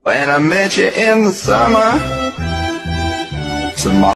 When I met you in the summer, tomorrow.